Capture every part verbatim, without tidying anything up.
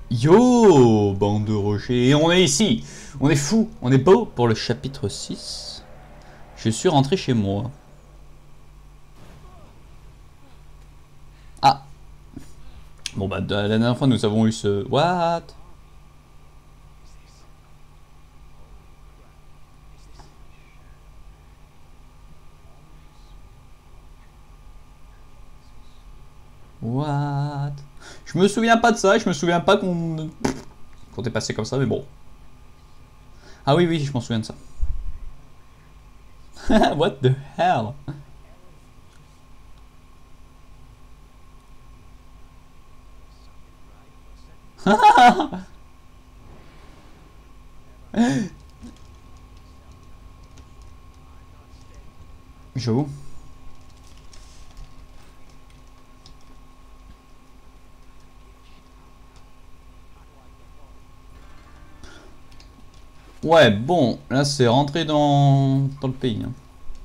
Yo, bande de rochers, et on est ici, on est fou, on est beau pour le chapitre six. Je suis rentré chez moi. Ah. Bon bah la dernière fois nous avons eu ce... What? What? Je me souviens pas de ça, je me souviens pas qu'on... qu'on est passé comme ça, mais bon. Ah oui, oui, je m'en souviens de ça. What the hell? J'avoue. Ouais, bon, là c'est rentré dans, dans le pays. Hein.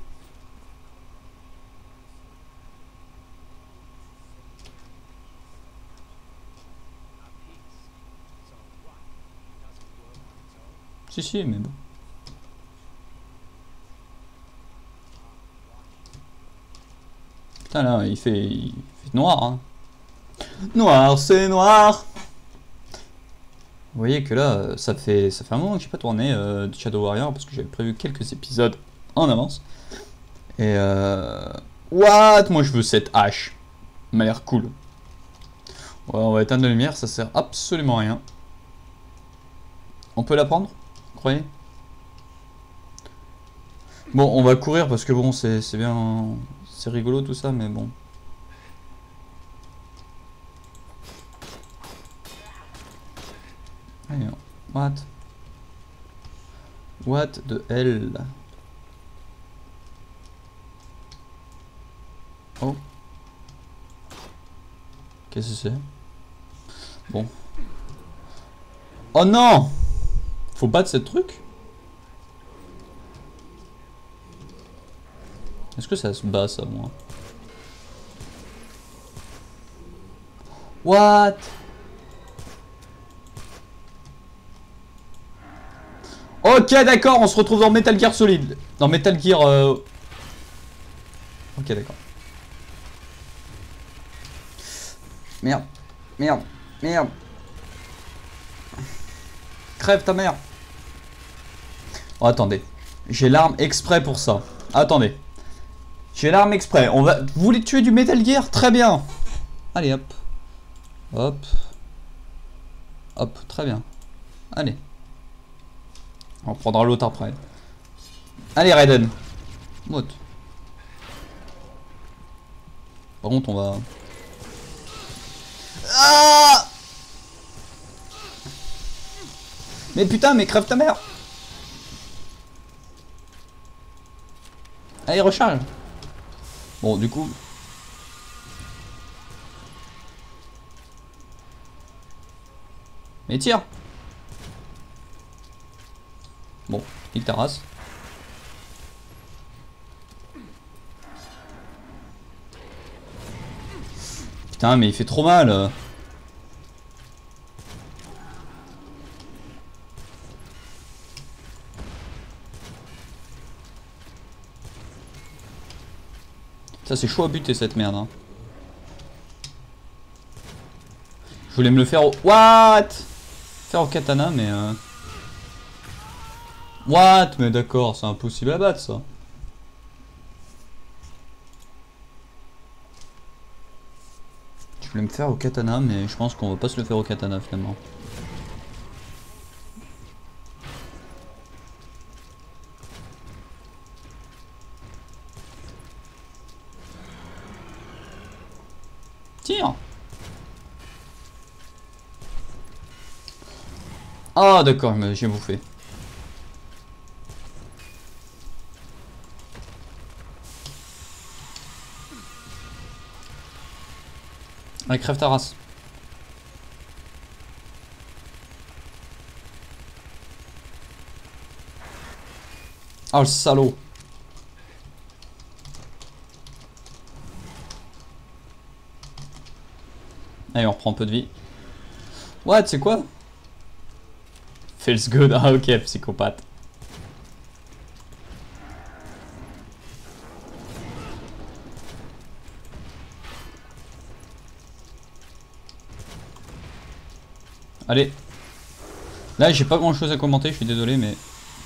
Si, si, mais bon. Putain, là, il fait, il fait noir. Hein. Noir, c'est noir. Vous voyez que là, ça fait, ça fait un moment que j'ai pas tourné euh, de Shadow Warrior parce que j'avais prévu quelques épisodes en avance. Et euh... What? Moi je veux cette hache. Elle m'a l'air cool. Ouais, on va éteindre la lumière, ça sert absolument à rien. On peut la prendre? Vous croyez? Bon, on va courir parce que bon, c'est bien... C'est rigolo tout ça, mais bon. Allez, what? What the hell? Oh. Qu'est-ce que c'est? Bon. Oh non! Faut battre ce truc? Est-ce que ça se bat ça, moi? What? Ok, d'accord, on se retrouve dans Metal Gear Solid. Dans Metal Gear... Euh... Ok, d'accord. Merde, merde, merde. Crève ta mère. Oh, attendez. J'ai l'arme exprès pour ça. Attendez. J'ai l'arme exprès. On va... Vous voulez tuer du Metal Gear? Très bien. Allez, hop. Hop. Hop, très bien. Allez. On prendra l'autre après. Allez, Raiden. Mote. Par contre, on va... Ah! Mais putain, mais crève ta mère. Allez, recharge. Bon, du coup... Mais tire. Bon, il ta race. Putain, mais il fait trop mal. Ça c'est chaud à buter cette merde. Hein. Je voulais me le faire au... What? Faire au katana mais... Euh... What? Mais d'accord, c'est impossible à battre ça. Je voulais me faire au katana mais je pense qu'on va pas se le faire au katana finalement. Tire. Ah d'accord, j'ai bouffé. Allez, crève ta race. Oh le salaud. Allez, on reprend un peu de vie. What, c'est quoi? Feels good. Ah ok, psychopathe. Allez. Là, j'ai pas grand chose à commenter, je suis désolé, mais...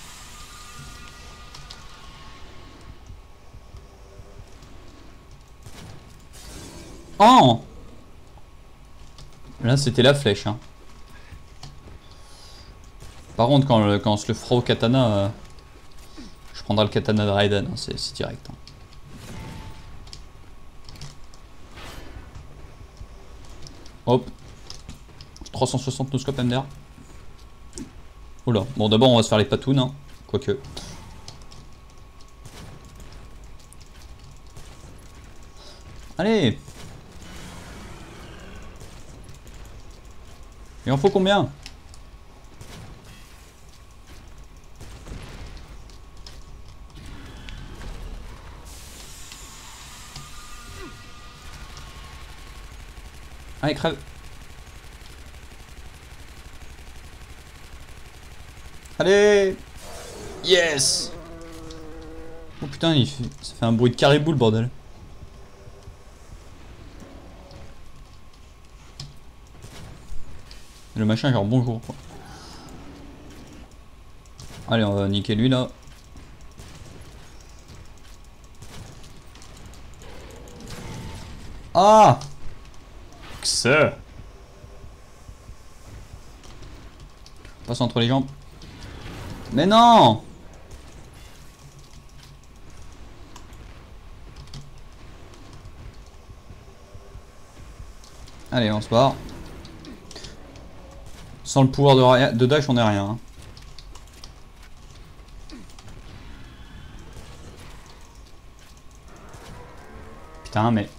Oh! Là, c'était la flèche. Hein. Par contre, quand, le, quand on se le fera au katana, euh, je prendrai le katana de Raiden, hein, c'est direct. Hein. Hop. trois cent soixante no scope M D R. Oula. Bon, d'abord, on va se faire les patounes. Hein. Quoique. Allez! Il en faut combien? Allez, crève. Allez! Yes! Oh putain, il fait... ça fait un bruit de caribou le bordel. Le machin genre bonjour quoi. Allez, on va niquer lui là. Ah! Que ça? Passe entre les jambes. Mais non! Allez, on se barre. Sans le pouvoir de, de dash, on est rien. Hein. Putain, mais...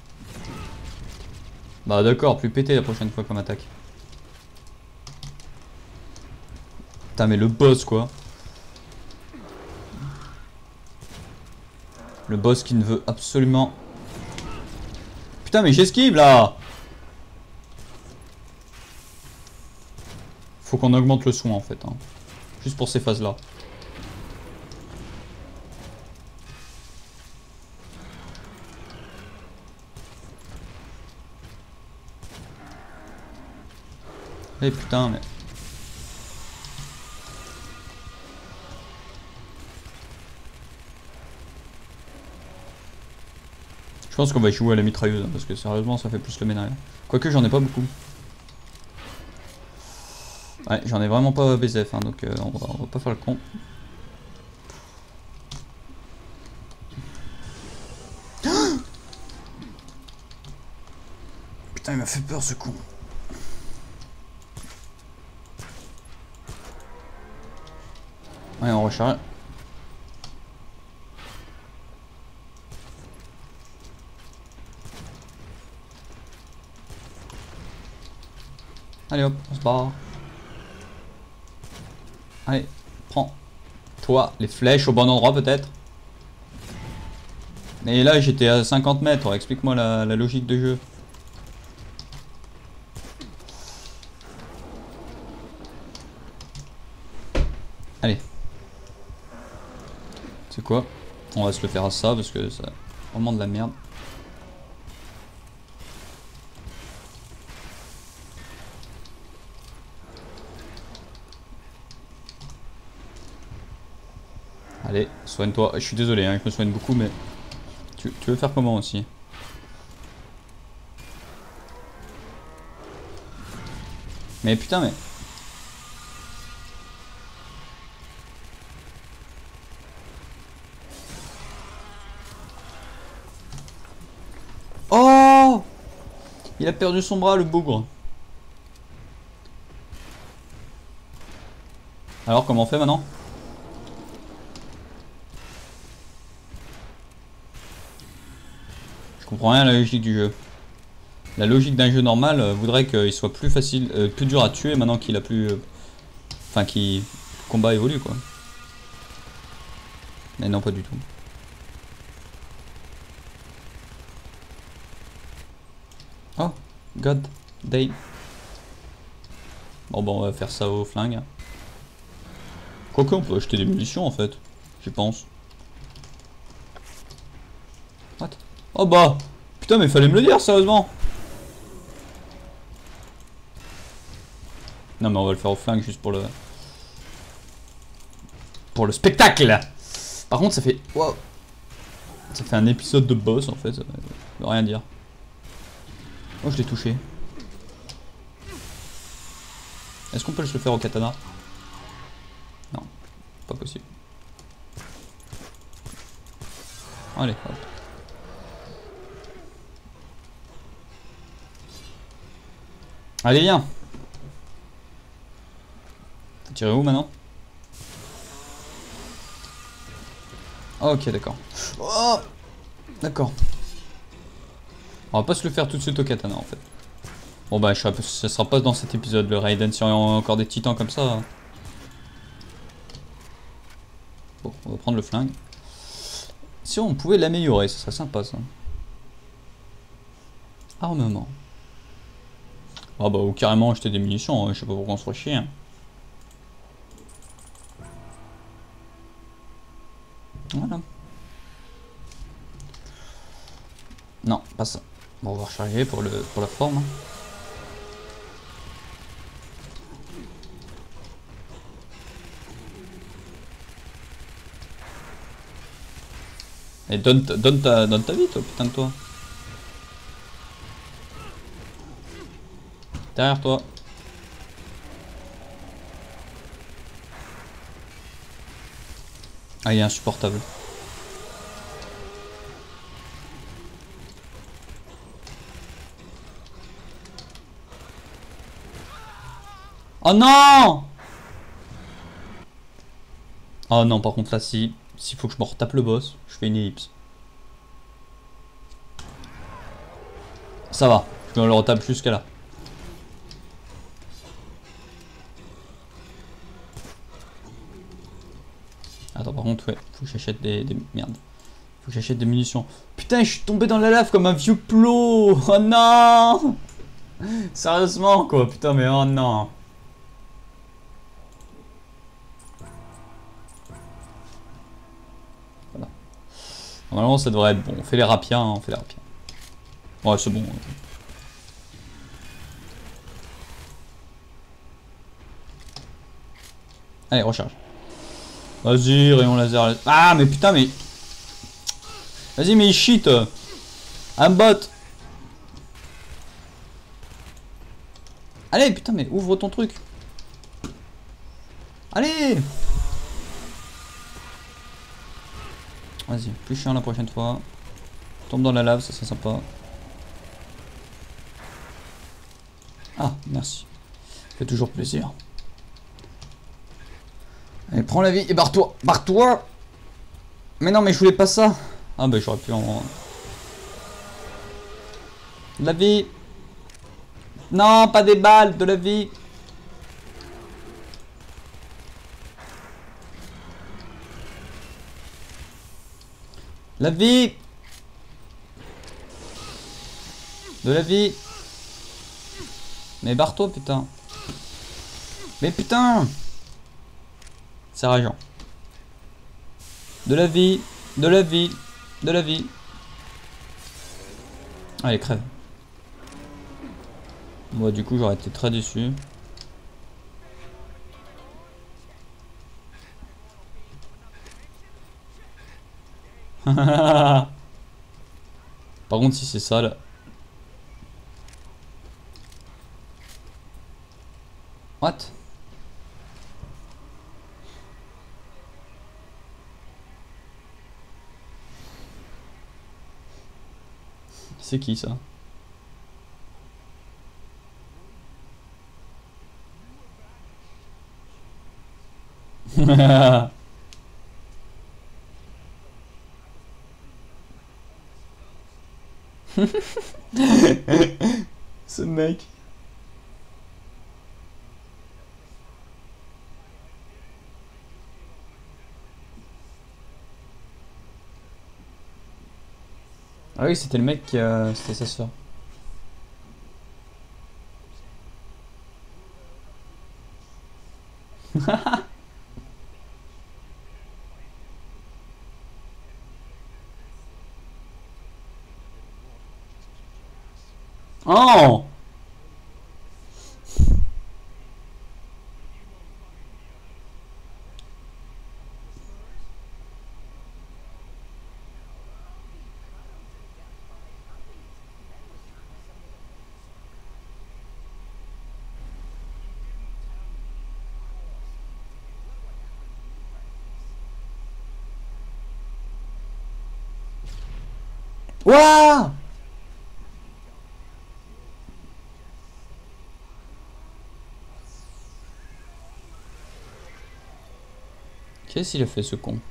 Bah d'accord, plus pété la prochaine fois comme attaque. Putain, mais le boss, quoi. Le boss qui ne veut absolument... Putain, mais j'esquive, là! Faut qu'on augmente le son, en fait. Hein. Juste pour ces phases-là. Eh putain, mais... Je pense qu'on va jouer à la mitrailleuse, hein, parce que sérieusement, ça fait plus le ménage. Quoique, j'en ai pas beaucoup. Ouais, j'en ai vraiment pas B Z F, hein, donc euh, on, va, on va pas faire le con. Putain, il m'a fait peur ce con. Ouais, on recharge. Allez hop, on se barre. Allez, prends. Toi, les flèches au bon endroit peut-être. Et là j'étais à cinquante mètres, explique-moi la, la logique de jeu. Allez. C'est quoi? On va se le faire à ça parce que c'est vraiment de la merde. Allez, soigne-toi. Je suis désolé, hein, je me soigne beaucoup, mais... Tu, tu veux faire comment aussi? Mais putain, mais... Oh! Il a perdu son bras, le bougre. Alors, comment on fait maintenant? Je comprends rien à la logique du jeu. La logique d'un jeu normal euh, voudrait qu'il soit plus facile, euh, plus dur à tuer maintenant qu'il a plus... Euh, enfin, qu'il... Le combat évolue, quoi. Mais non, pas du tout. Oh, god, day. Bon bah on va faire ça au flingue. Quoique on peut acheter des munitions en fait. J'y pense. What? Oh bah putain mais fallait me le dire sérieusement. Non mais on va le faire au flingue juste pour le... Pour le spectacle. Par contre ça fait... Wow. Ça fait un épisode de boss en fait. Ça veut rien dire. Oh je l'ai touché. Est-ce qu'on peut le faire au katana? Non. Pas possible. Allez hop. Allez viens. Faut tirer où maintenant? Ok d'accord. Oh d'accord. On va pas se le faire tout de suite au katana en fait. Bon bah je serai, ça sera pas dans cet épisode le Raiden si on a encore des titans comme ça. Bon on va prendre le flingue. Si on pouvait l'améliorer, ça serait sympa ça. Armement. Ah bah ou carrément acheter des munitions, hein. Je sais pas pourquoi on se ferait chier. Hein. Voilà. Non, pas ça. Bon, on va recharger pour, le, pour la forme. Hein. Et donne, donne, ta, donne ta vie toi, putain de toi. Derrière toi. Ah il est insupportable. Oh non! Oh non par contre là si s'il faut que je me retape le boss, je fais une ellipse. Ça va, je me le retape jusqu'à là. Attends par contre ouais, faut que j'achète des, des... Merde. Faut que j'achète des munitions. Putain je suis tombé dans la lave comme un vieux plot. Oh non! Sérieusement quoi, putain mais oh non. Voilà. Normalement ça devrait être bon. On fait les rapiens, hein, on fait les rapiens. Ouais c'est bon. Allez recharge. Vas-y rayon laser. Ah mais putain mais... Vas-y mais il cheat. Un bot. Allez putain mais ouvre ton truc. Allez. Vas-y, plus chiant la prochaine fois. Tombe dans la lave, ça serait sympa. Ah, merci. Ça fait toujours plaisir. Allez, prends la vie et barre-toi. Barre-toi. Mais non, mais je voulais pas ça. Ah bah j'aurais pu en... De la vie. Non, pas des balles, de la vie. La vie. De la vie. Mais barre-toi, putain. Mais putain. C'est rageant. De la vie. De la vie. De la vie. Allez, crève. Moi, du coup, j'aurais été très déçu. Par contre, si c'est ça là. What? C'est qui ça? Ce mec. Ah oui, c'était le mec qui a... C'était sa soeur. Oh! Waouh! Qu'est-ce qu'il a fait ce con?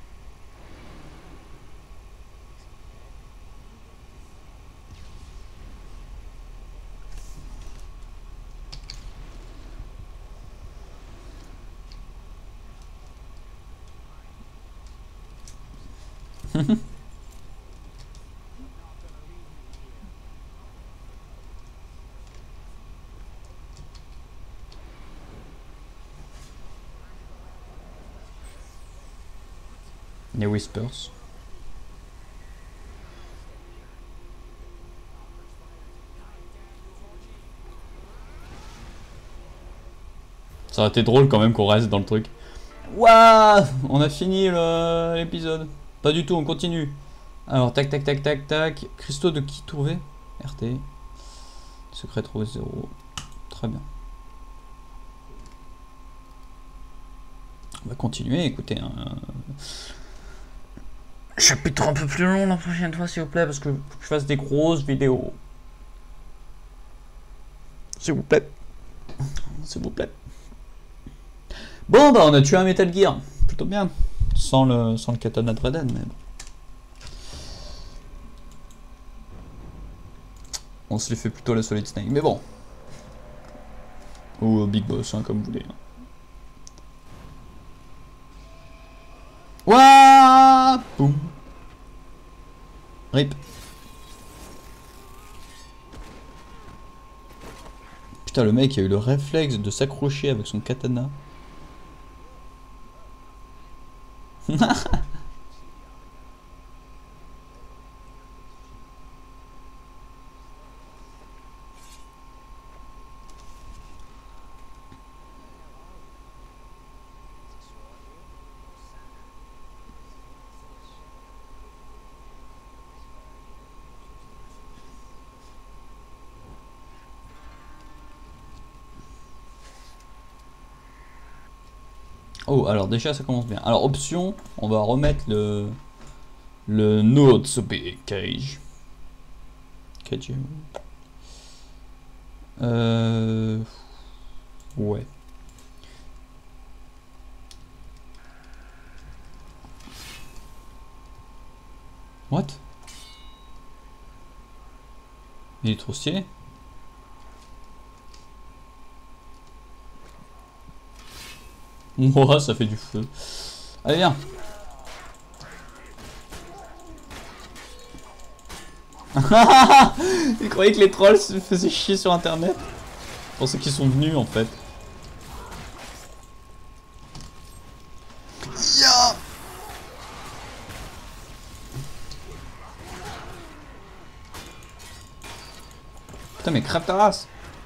Les Whispers. Ça aurait été drôle quand même qu'on reste dans le truc. Waouh! On a fini l'épisode. Pas du tout, on continue. Alors, tac, tac, tac, tac, tac. Cristaux de qui trouver? R T. Secret trouvé zéro. Très bien. On va continuer, écoutez. Hein. Chapitre un peu plus long la prochaine fois, s'il vous plaît, parce que faut que je fasse des grosses vidéos. S'il vous plaît. S'il vous plaît. Bon, bah, on a tué un Metal Gear. Plutôt bien. Sans le, sans le katana de Raiden, mais bon. On se les fait plutôt la Solid Snake, mais bon. Ou Big Boss, hein, comme vous voulez. Wouah! Boum. Rip. Putain, le mec a eu le réflexe de s'accrocher avec son katana. Oh, alors déjà ça commence bien. Alors option, on va remettre le le Not So Big Cage. Cage. Euh... Ouais. What? Il est trop stylé. Moi, ça fait du feu. Allez, viens. Ils croyaient que les trolls se faisaient chier sur internet. Pour ceux qui sont venus en fait. Yeah. Putain, mais crève ta race.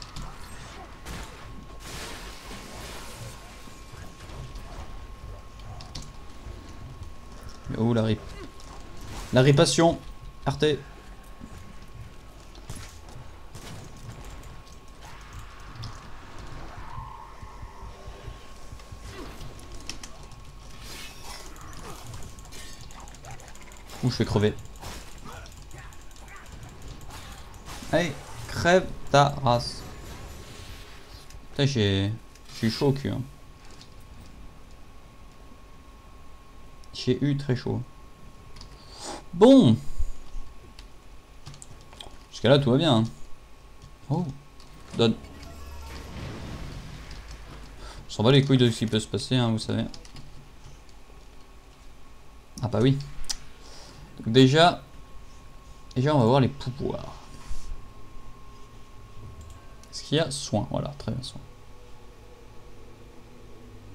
Oh la rip. La ripation. Arte. Ouh, je vais crever. Allez, crève ta race. Putain, j'ai... j'ai eu chaud au cul. Hein. J'ai eu très chaud. Bon. Jusqu'à là, tout va bien. Hein. Oh. Donne. On s'en va les couilles de ce qui peut se passer, hein, vous savez. Ah bah oui. Donc déjà... Déjà, on va voir les pouvoirs. Est-ce qu'il y a soin? Voilà, très bien, soin.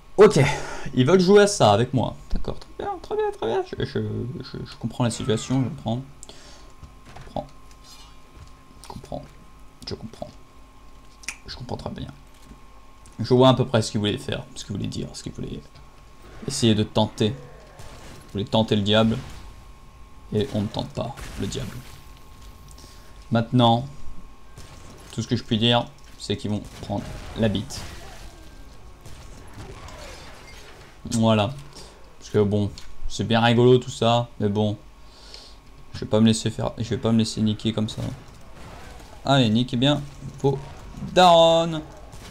Ok, ils veulent jouer à ça avec moi. D'accord, très bien, très bien, très bien. Je, je, je, je comprends la situation, je comprends. Je comprends. Je comprends. Je comprends. Je comprends très bien. Je vois à peu près ce qu'ils voulaient faire, ce qu'ils voulaient dire, ce qu'ils voulaient essayer de tenter. Ils voulaient tenter le diable. Et on ne tente pas le diable. Maintenant, tout ce que je puis dire, c'est qu'ils vont prendre la bite. Voilà. Parce que bon, c'est bien rigolo tout ça, mais bon, je vais pas me laisser faire, je vais pas me laisser niquer comme ça. Allez, niquez bien vos darons.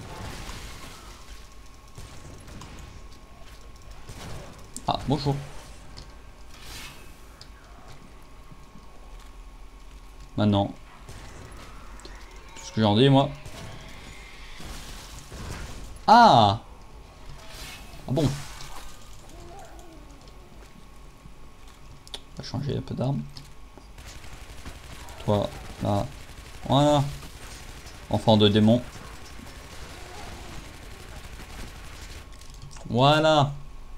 Ah, bonjour. Maintenant, tout ce que j'en dis, moi. Ah, ah bon. On va changer un peu d'arme. Toi, là, voilà. Enfant de démon. Voilà.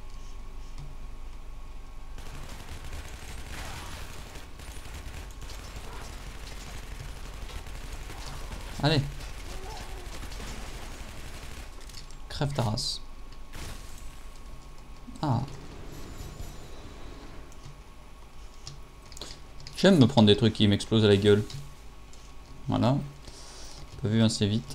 Allez. Crève ta race. Ah. J'aime me prendre des trucs qui m'explosent à la gueule. Voilà. Pas vu assez vite.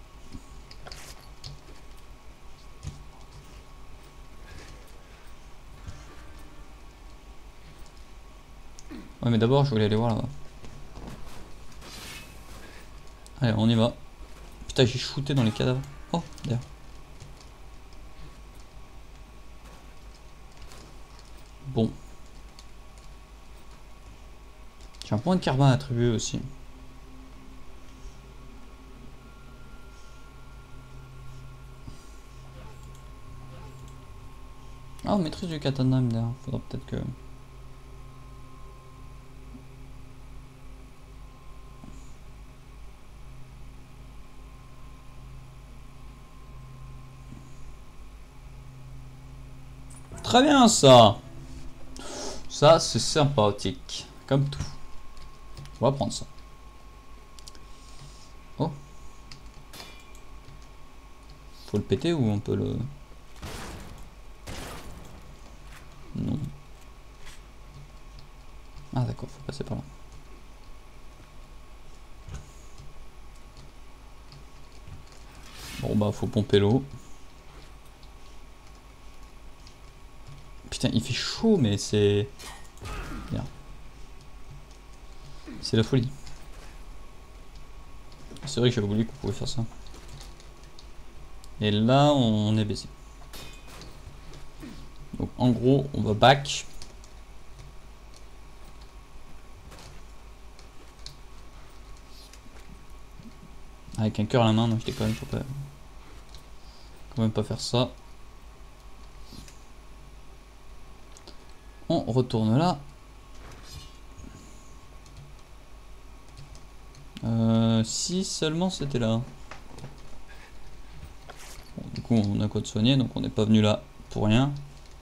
Ouais, mais d'abord, je voulais aller voir là-bas. Allez, on y va. Putain, j'ai shooté dans les cadavres. Oh, d'ailleurs. Bon. J'ai un point de carbone attribué aussi. Ah, on maîtrise du katana, d'ailleurs. Faudra peut-être que... Très bien, ça. Ça, c'est sympathique. Comme tout. On va prendre ça. Oh. Faut le péter ou on peut le... Non. Ah d'accord, faut passer par là. Bon bah faut pomper l'eau. Putain, il fait chaud mais c'est... Bien. C'est la folie. C'est vrai que j'avais oublié qu'on pouvait faire ça. Et là on est baisé. Donc en gros on va back. Avec un cœur à la main, non je déconne, faut pas... quand même pas faire ça. On retourne là. Euh, si seulement c'était là. Bon, du coup on a quoi de soigner, donc on n'est pas venu là pour rien.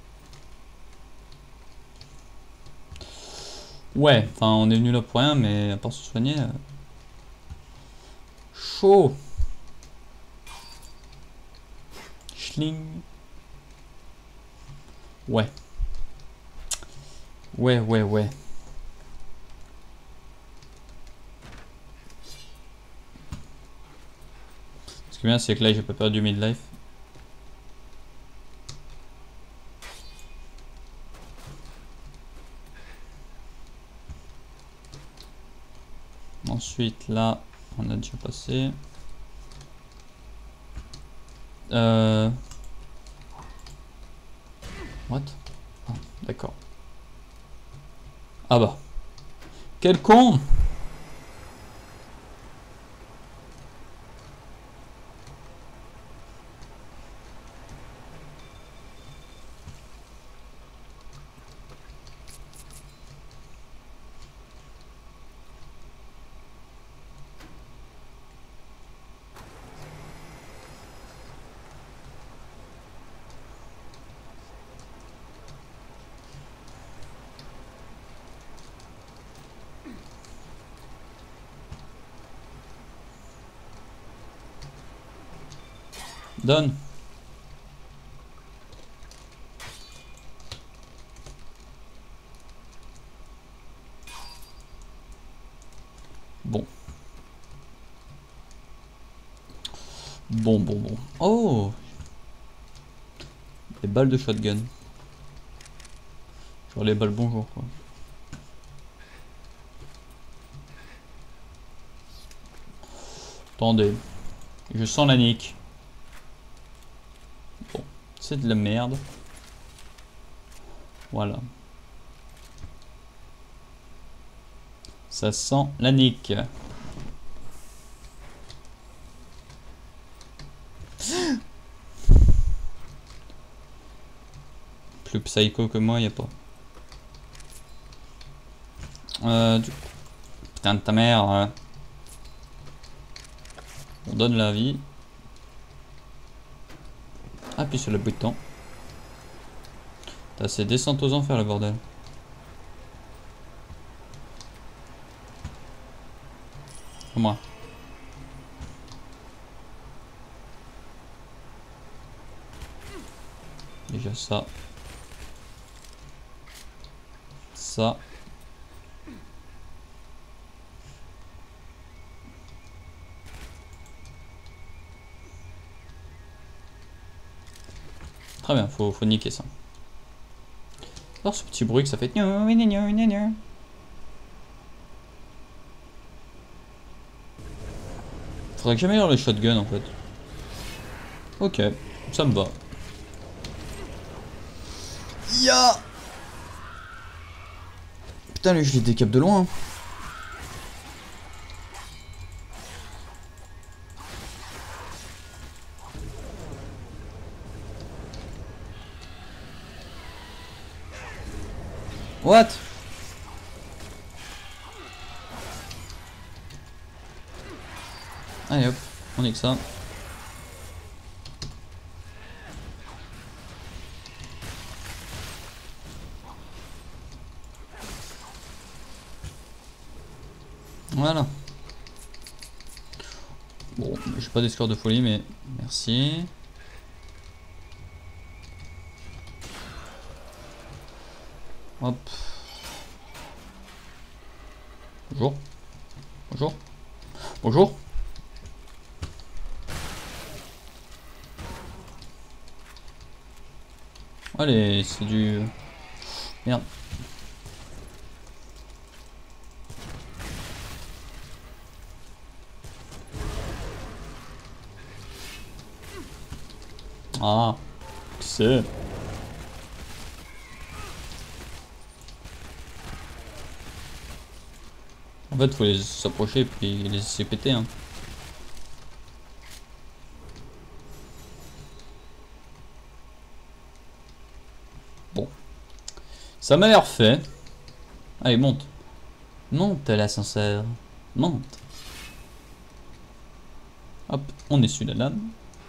Ouais, enfin on est venu là pour rien, mais à part se soigner... Euh... Chaud. Schling. Ouais. Ouais, ouais, ouais. Ce qui est bien, c'est que là, j'ai pas perdu midlife. Ensuite, là, on a déjà passé. Euh... What? Ah, d'accord. Ah bah. Quel con! Donne. Bon. Bon, bon, bon. Oh! Les balles de shotgun. Genre les balles bonjour, quoi. Attendez. Je sens la nique. Bon. C'est de la merde. Voilà. Ça sent la nique. Plus psycho que moi, y a pas. Euh, du coup. Putain de ta mère. Euh. On donne la vie. Appuie sur le bouton. C'est descente aux enfers le bordel. Moi. Déjà ça. Ça. Très bien, faut, faut niquer ça. Alors ce petit bruit que ça fait. Faudrait que j'améliore le shotgun en fait. Ok, ça me va. Ya. Putain, lui je les décape de loin. What? Allez hop, on nique ça. Voilà. Bon, j'ai pas des scores de folie, mais merci. Hop. Bonjour. Bonjour. Bonjour. Allez, c'est du... Merde. Ah, c'est... En fait, faut les s'approcher et puis les laisser péter. Hein. Bon. Ça m'a l'air fait. Allez, monte. Monte à l'ascenseur. Monte. Hop, on essuie la lame.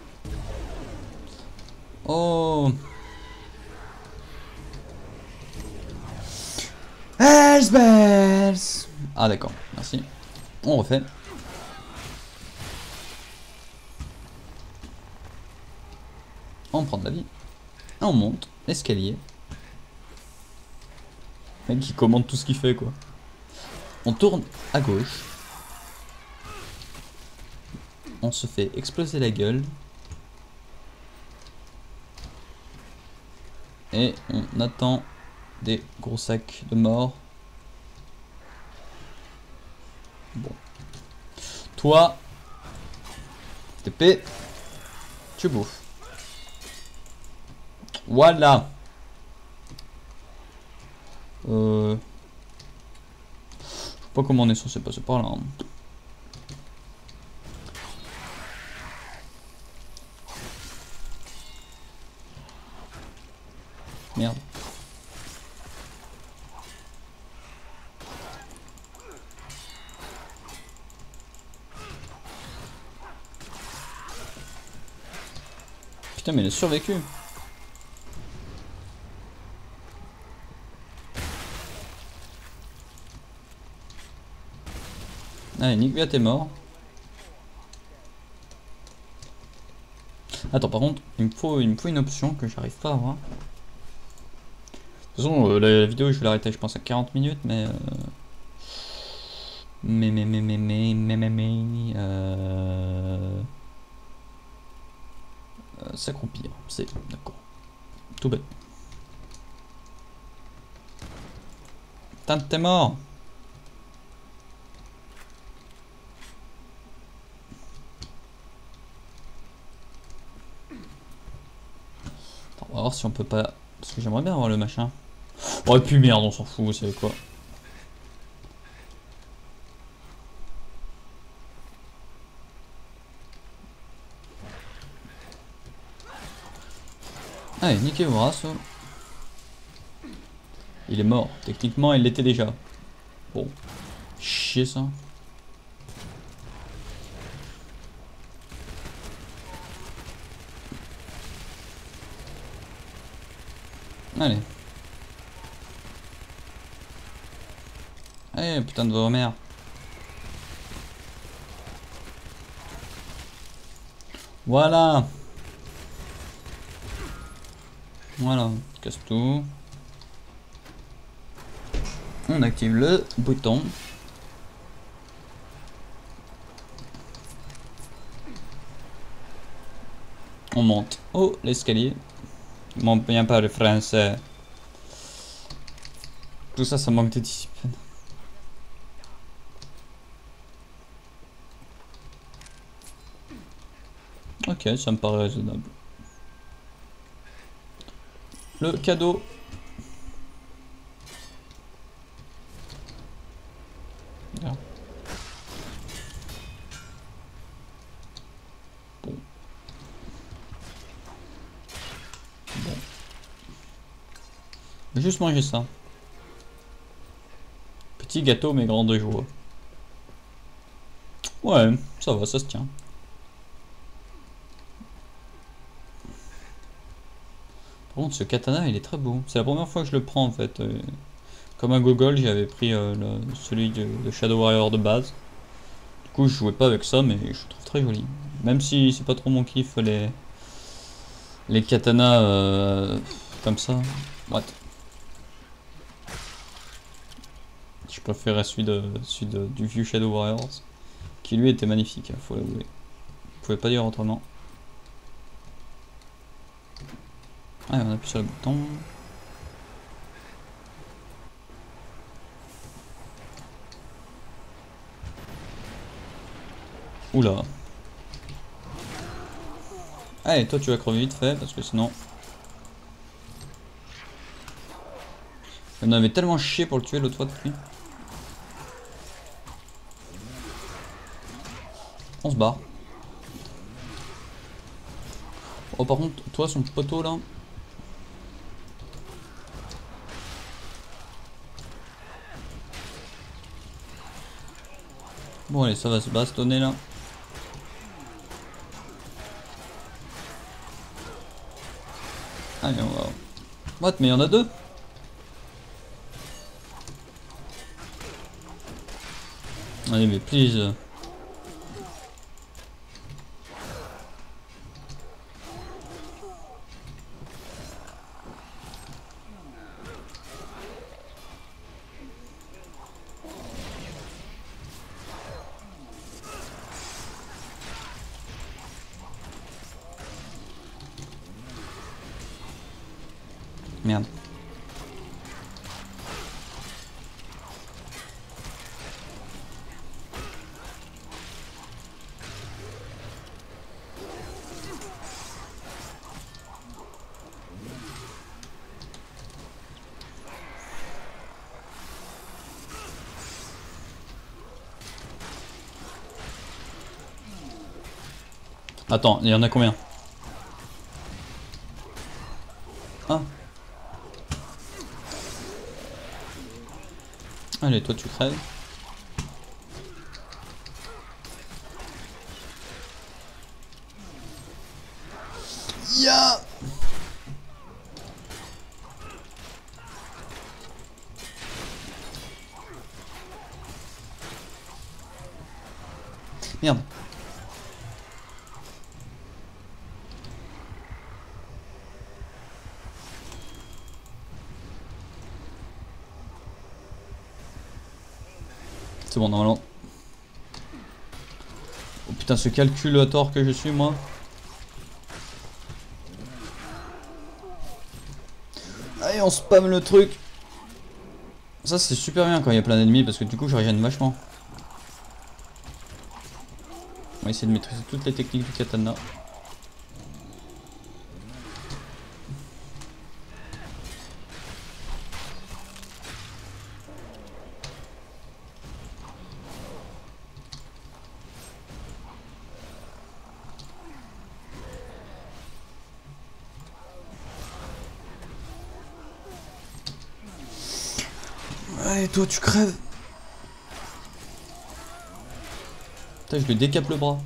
Oh. Hells bells. Ah d'accord, merci. On refait. On prend de la vie. Et on monte l'escalier. Le mec qui commande tout ce qu'il fait quoi. On tourne à gauche. On se fait exploser la gueule. Et on attend des gros sacs de mort. Bon. Toi, T P, tu bouffes. Voilà. Euh... Je sais pas comment on est censé passer par là. Hein. Merde. Putain mais il a survécu. Allez, nique bien, t'es mort. Attends, par contre, il me faut, il me faut une option que j'arrive pas à avoir. De toute façon, euh, la, la vidéo, je vais l'arrêter, je pense, à quarante minutes, mais... Euh... Mais, mais, mais, mais, mais, mais, mais, mais... Euh... euh S'accroupir, c'est... D'accord. Tout bête. Putain, t'es mort. Attends, on va voir si on peut pas... Parce que j'aimerais bien avoir le machin. Oh, et puis merde, on s'en fout, vous savez quoi. Allez, niquez vos races. Il est mort. Techniquement, il l'était déjà. Bon. Chier ça. Allez. Allez, putain de mère. Voilà. Voilà. Casse tout. On active le bouton. On monte haut l'escalier. Mon bien pas le français. Tout ça, ça manque de discipline. Ok, ça me paraît raisonnable. Le cadeau. Bien. Bon. Bon. Je vais juste manger ça. Petit gâteau mais grande joie. Ouais, ça va, ça se tient. Par contre, ce katana, il est très beau. C'est la première fois que je le prends en fait. Euh, comme un gogol, j'avais pris euh, le, celui de, de Shadow Warrior de base. Du coup, je jouais pas avec ça, mais je le trouve très joli. Même si c'est pas trop mon kiff, les, les katanas euh, comme ça. What? Je préférais celui, de, celui de, du vieux Shadow Warriors, qui lui était magnifique, hein, faut l'avouer. Vous pouvez pas dire autrement. Allez, on appuie sur le bouton. Oula. Allez, toi tu vas crever vite fait, parce que sinon... On avait tellement chié pour le tuer l'autre fois depuis. On se barre. Oh par contre, toi son poteau là... Bon allez, ça va se bastonner là. Allez, on va... What, mais il y en a deux? Allez, mais please. Merde. Attends, il y en a combien? Ah. Allez, toi tu crèves. Ya. Merde. C'est bon, normalement. Oh putain, ce calculateur que je suis, moi. Allez, on spam le truc. Ça, c'est super bien quand il y a plein d'ennemis parce que du coup, je régène vachement. On va essayer de maîtriser toutes les techniques du katana. Allez, toi, tu crèves. Putain, je lui décape le bras.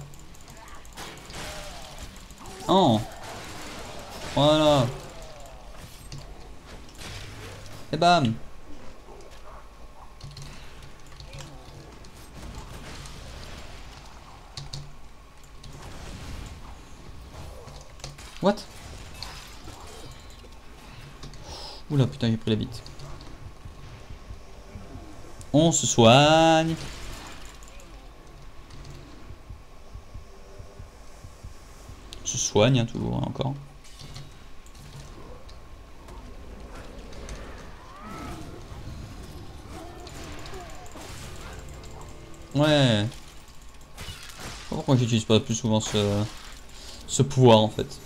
Oh. Voilà. Et bam. What? Oula, putain, j'ai pris la bite. On se soigne. On se soigne, hein, toujours, hein, encore. Ouais. Je sais pas pourquoi j'utilise pas plus souvent ce, ce pouvoir en fait.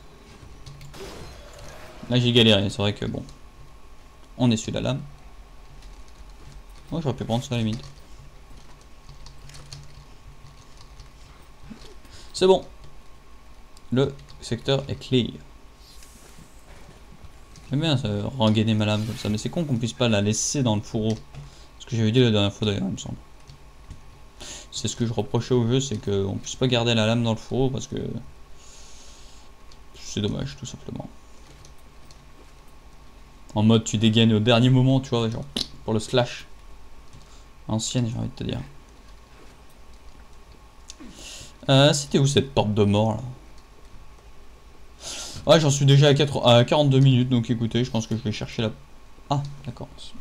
Là j'ai galéré, c'est vrai que bon. On essuie la lame. Moi j'aurais pu prendre ça à la limite. C'est bon. Le secteur est clear. J'aime bien ça, rengainer ma lame comme ça, mais c'est con qu'on puisse pas la laisser dans le fourreau. Ce que j'avais dit la dernière fois d'ailleurs, il me semble. C'est ce que je reprochais au jeu, c'est qu'on puisse pas garder la lame dans le fourreau parce que c'est dommage tout simplement. En mode tu dégaines au dernier moment, tu vois, genre pour le slash. Ancienne, j'ai envie de te dire. Euh, c'était où cette porte de mort là? Ah, j'en suis déjà à, quatre, à quarante-deux minutes, donc écoutez, je pense que je vais chercher la... Ah, d'accord. Je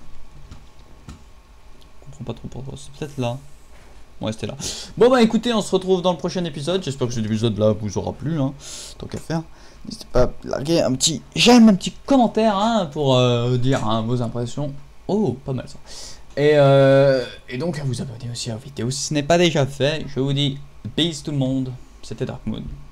comprends pas trop pourquoi. C'est peut-être là. Ouais, c'était là. Bon bah écoutez, on se retrouve dans le prochain épisode. J'espère que cet épisode là vous aura plu, hein. Tant qu'à faire. N'hésitez pas à larguer un petit j'aime, un petit commentaire, hein, pour euh, dire hein, vos impressions. Oh, pas mal ça. Et, euh, et donc à vous abonner aussi à la vidéo si ce n'est pas déjà fait. Je vous dis peace tout le monde. C'était Dark Moon.